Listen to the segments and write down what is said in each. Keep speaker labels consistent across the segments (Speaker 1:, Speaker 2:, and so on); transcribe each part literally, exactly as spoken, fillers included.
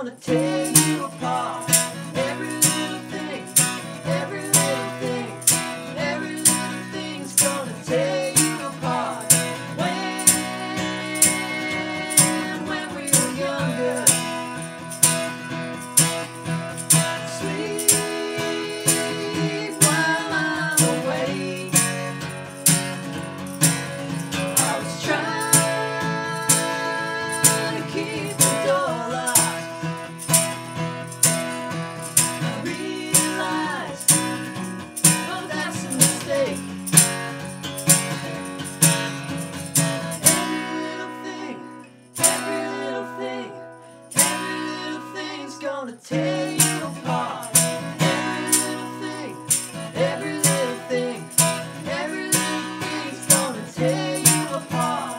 Speaker 1: gonna tear you apart. Every little thing, every little thing, every little thing's gonna tear you apart. When, when we were younger, sleep while I'm awake. I was trying to keep the door locked. I realized, oh, that's a mistake. Every little thing, every little thing, every little thing's gonna tear you apart. Every little thing, every little thing, every little thing's gonna tear you apart.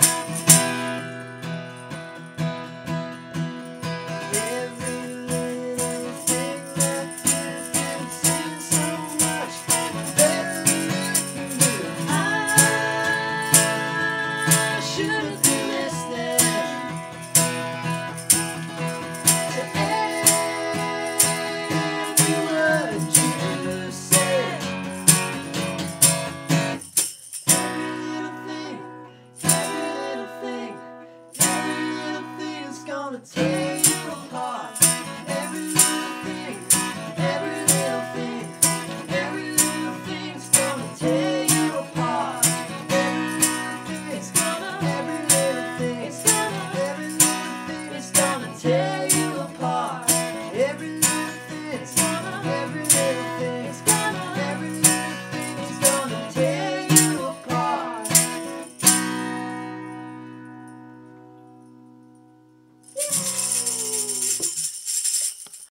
Speaker 1: Every little thing that you can sing so much better than you do. I should have been listening to every word you said. Every little thing, every little thing, every little thing's gonna tear